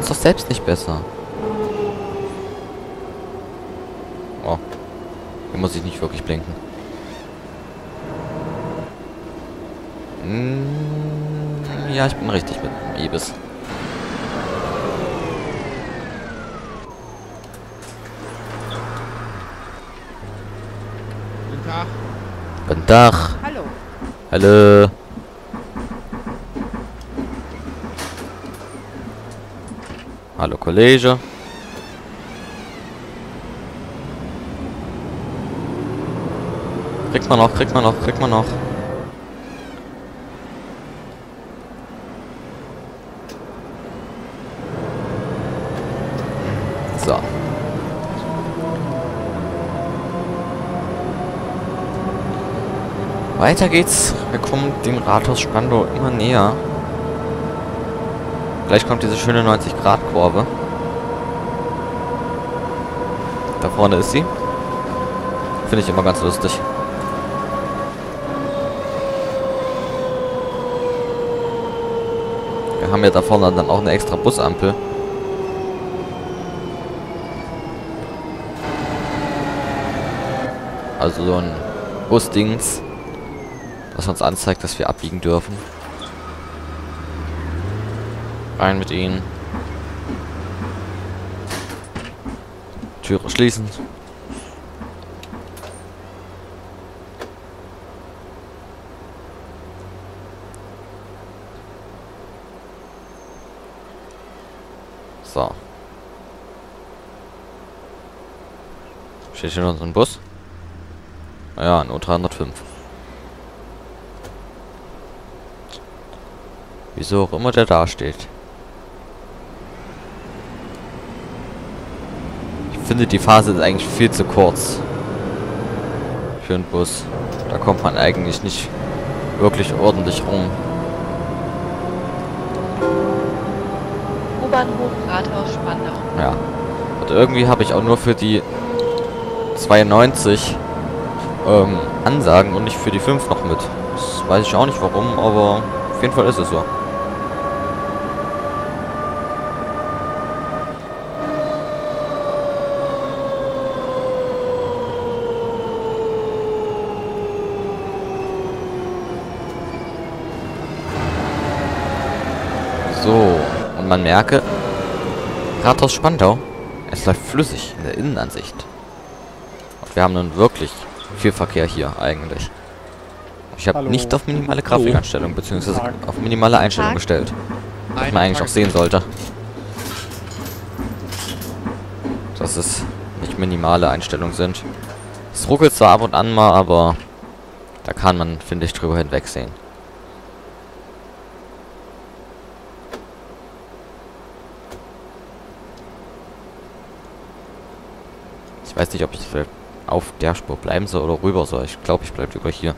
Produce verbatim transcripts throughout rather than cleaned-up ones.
es doch selbst nicht besser. Oh. Hier muss ich nicht wirklich blinken. Hm, ja, ich bin richtig mit dem Ibis. Guten Tag. Guten Tag. Hallo. Hallo. Hallo, Kollege. Kriegt man noch, kriegt man noch, kriegt man noch. So. Weiter geht's. Wir kommen dem Rathaus Spandau immer näher. Gleich kommt diese schöne neunzig Grad Kurve. Da vorne ist sie. Finde ich immer ganz lustig. Wir haben ja da vorne dann auch eine extra Busampel. Also so ein Busdings, das uns anzeigt, dass wir abbiegen dürfen. Rein mit ihnen. Türe schließen. So. Steht hier noch so ein Bus? Ja, nur dreihundertfünf. Wieso auch immer der da steht. Ich finde, die Phase ist eigentlich viel zu kurz für einen Bus. Da kommt man eigentlich nicht wirklich ordentlich rum. U-Bahnhof Rathaus Spandau. Ja. Und irgendwie habe ich auch nur für die zweiundneunzig ähm, Ansagen und nicht für die fünf noch mit. Das weiß ich auch nicht warum, aber auf jeden Fall ist es so. So, und man merke, Rathaus Spandau, es läuft flüssig in der Innenansicht. Und wir haben nun wirklich viel Verkehr hier eigentlich. Ich habe nicht auf minimale Grafikeinstellung bzw. auf minimale Einstellung gestellt. Was man eigentlich auch sehen sollte. Dass es nicht minimale Einstellungen sind. Es ruckelt zwar ab und an mal, aber da kann man, finde ich, drüber hinwegsehen. Ich weiß nicht, ob ich auf der Spur bleiben soll oder rüber soll. Ich glaube, ich bleibe lieber hier.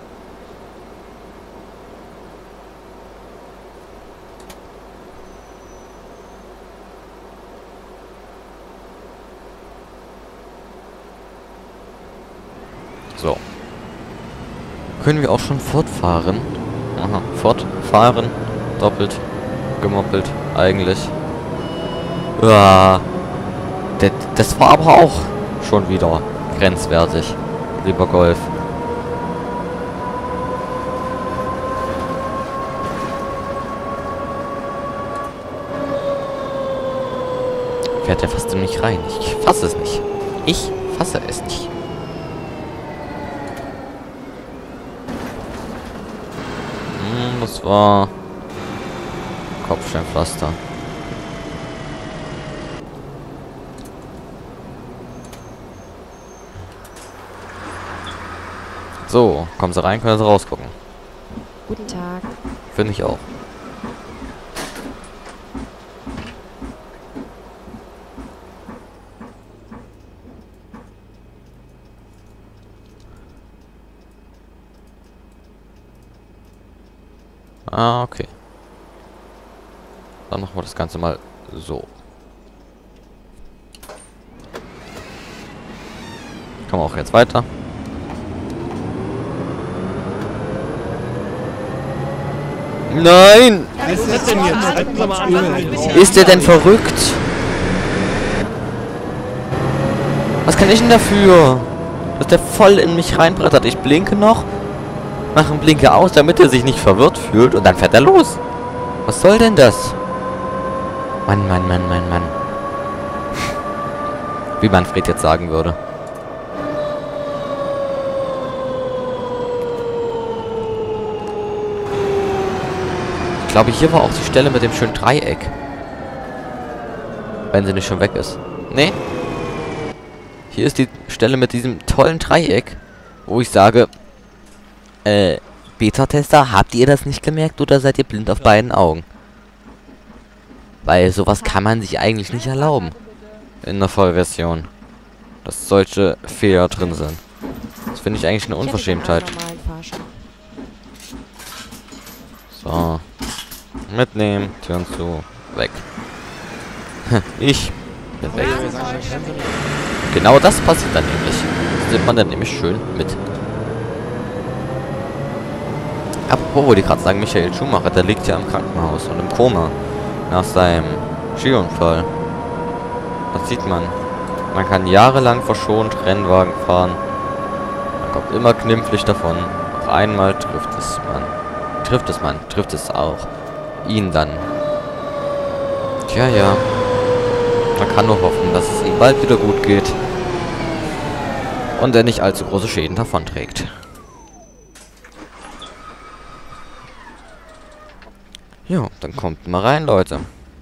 So. Können wir auch schon fortfahren? Aha, fortfahren. Doppelt. Gemoppelt. Eigentlich. Ja. Das, das war aber auch schon wieder grenzwertig, lieber Golf. Fährt er fast in mich rein. Ich fasse es nicht. Ich fasse es nicht. Hm, das war Kopfsteinpflaster. So, kommen Sie rein, können Sie rausgucken. Guten Tag. Finde ich auch. Ah, okay. Dann machen wir das Ganze mal so. Kommen wir auch jetzt weiter. Nein! Was ist denn jetzt? Halten Sie mal an. Ist der denn verrückt? Was kann ich denn dafür? Dass der voll in mich reinbrettert. Ich blinke noch, mache einen Blinker aus, damit er sich nicht verwirrt fühlt und dann fährt er los. Was soll denn das? Mann, Mann, Mann, Mann, Mann. Wie Manfred jetzt sagen würde. Ich glaube, hier war auch die Stelle mit dem schönen Dreieck. Wenn sie nicht schon weg ist. Nee. Hier ist die Stelle mit diesem tollen Dreieck, wo ich sage, äh, Beta-Tester, habt ihr das nicht gemerkt oder seid ihr blind auf beiden Augen? Weil sowas kann man sich eigentlich nicht erlauben. In der Vollversion. Dass solche Fehler drin sind. Das finde ich eigentlich eine Unverschämtheit. So. Mitnehmen, Türen zu, weg. Ich bin weg. Genau das passiert dann nämlich. Das nimmt man dann nämlich schön mit. Apropos, wollte ich gerade sagen, Michael Schumacher, der liegt ja im Krankenhaus und im Koma. Nach seinem Skiunfall. Das sieht man. Man kann jahrelang verschont Rennwagen fahren. Man kommt immer knimpflich davon. Auf einmal trifft es man. Trifft es man. Trifft es auch. Ihn dann. Tja, ja. Man kann nur hoffen, dass es ihm bald wieder gut geht. Und er nicht allzu große Schäden davonträgt. Jo, dann kommt mal rein, Leute.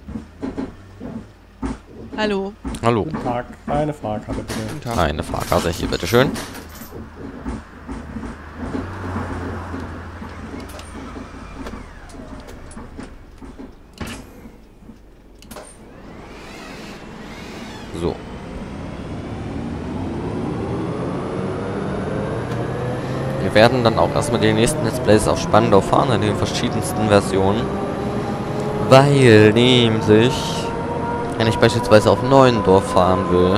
Hallo. Hallo. Guten Tag. Eine Fahrkarte bitte. Guten Tag. Eine Fahrkarte hier, bitteschön. So. Wir werden dann auch erstmal die nächsten Let's Plays auf Spandau fahren, in den verschiedensten Versionen. Weil nämlich, wenn ich beispielsweise auf Neuendorf fahren will,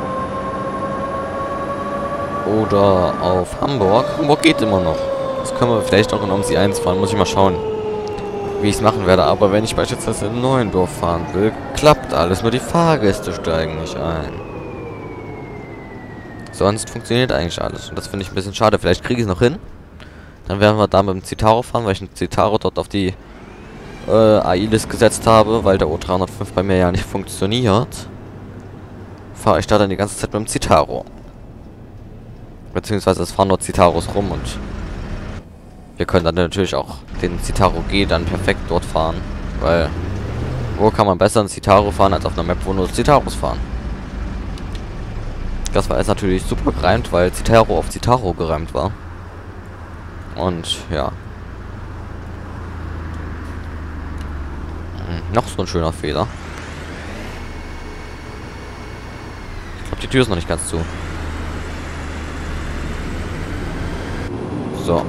oder auf Hamburg, Hamburg geht immer noch. Das können wir vielleicht auch in O M S I eins fahren, muss ich mal schauen, wie ich es machen werde. Aber wenn ich beispielsweise in Neuendorf fahren will, klappt alles, nur die Fahrgäste steigen nicht ein. Sonst funktioniert eigentlich alles. Und das finde ich ein bisschen schade. Vielleicht kriege ich es noch hin. Dann werden wir da mit dem Citaro fahren, weil ich einen Citaro dort auf die äh, A I-List gesetzt habe, weil der O dreihundertfünf bei mir ja nicht funktioniert. Fahre ich da dann die ganze Zeit mit dem Citaro. Beziehungsweise es fahren nur Citaros rum und wir können dann natürlich auch den Citaro G dann perfekt dort fahren. Weil wo kann man besser einen Citaro fahren als auf einer Map, wo nur Citaros fahren? Das war jetzt natürlich super gereimt, weil Citaro auf Citaro gereimt war. Und ja. Hm, noch so ein schöner Fehler. Ich glaube, die Tür ist noch nicht ganz zu. So.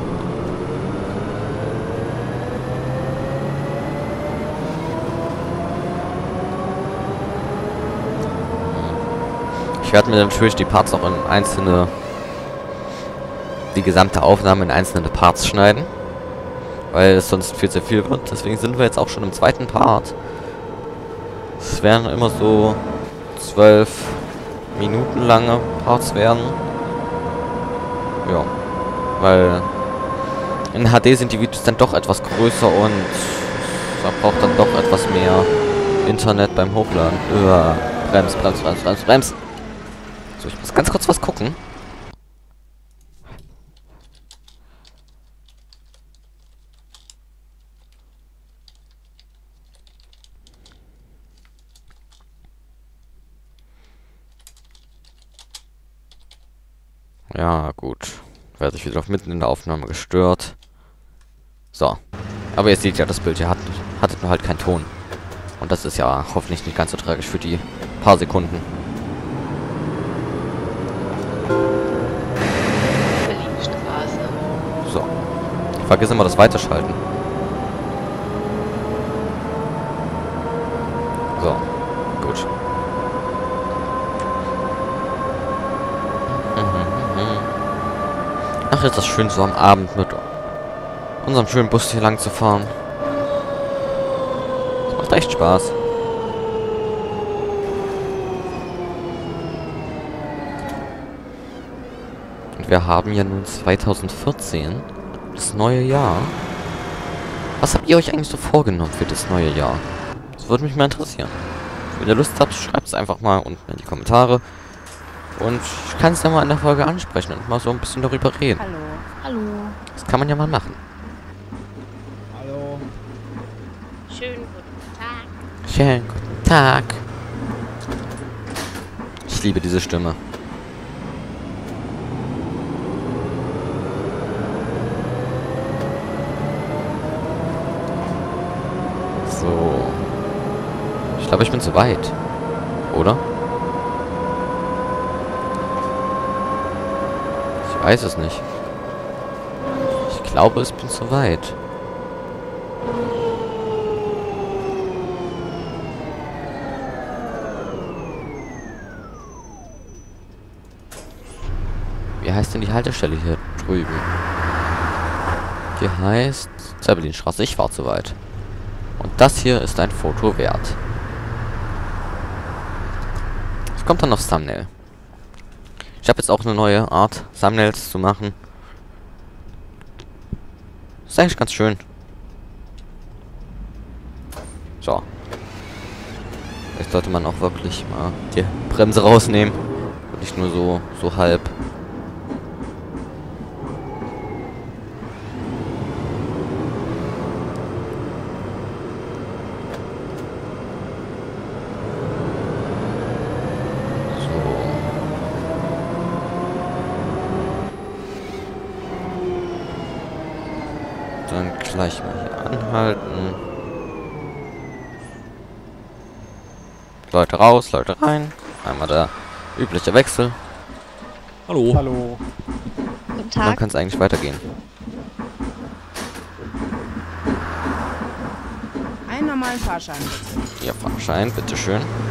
Ich werde mir natürlich die Parts auch in einzelne, die gesamte Aufnahme in einzelne Parts schneiden, weil es sonst viel zu viel wird. Deswegen sind wir jetzt auch schon im zweiten Part. Es werden immer so zwölf Minuten lange Parts werden. Ja, weil in H D sind die Videos dann doch etwas größer und man braucht dann doch etwas mehr Internet beim Hochladen. Uah, Brems, Brems, Brems, Brems, Brems. So, ich muss ganz kurz was gucken. Ja, gut. Werde ich wieder auf mitten in der Aufnahme gestört. So. Aber ihr seht ja, das Bild hier hat, hattet nur halt keinen Ton. Und das ist ja hoffentlich nicht ganz so tragisch für die paar Sekunden. So. Ich vergesse immer das Weiterschalten. So. Gut. Ach, ist das schön, so am Abend mit unserem schönen Bus hier lang zu fahren. Macht echt Spaß. Und wir haben ja nun zweitausendvierzehn. Das neue Jahr. Was habt ihr euch eigentlich so vorgenommen für das neue Jahr? Das würde mich mal interessieren. Wenn ihr Lust habt, schreibt es einfach mal unten in die Kommentare. Und ich kann es ja mal in der Folge ansprechen und mal so ein bisschen darüber reden. Hallo. Hallo. Das kann man ja mal machen. Hallo. Schönen guten Tag. Schönen guten Tag. Ich liebe diese Stimme. So. Ich glaube, ich bin zu weit. Oder? Ich weiß es nicht. Ich glaube, es bin zu weit. Wie heißt denn die Haltestelle hier drüben? Die heißt Zeppelinstraße. Ich war zu weit. Und das hier ist ein Foto wert. Es kommt dann aufs Thumbnail. Ich habe jetzt auch eine neue Art, Thumbnails zu machen. Ist eigentlich ganz schön. So. Vielleicht sollte man auch wirklich mal die Bremse rausnehmen. Und nicht nur so, so halb. Dann gleich mal hier anhalten. Leute raus, Leute rein. Einmal der übliche Wechsel. Hallo. Hallo. Guten Dann Tag. kann es eigentlich weitergehen. Einen normalen Fahrschein bitte. Ihr Fahrschein, bitteschön.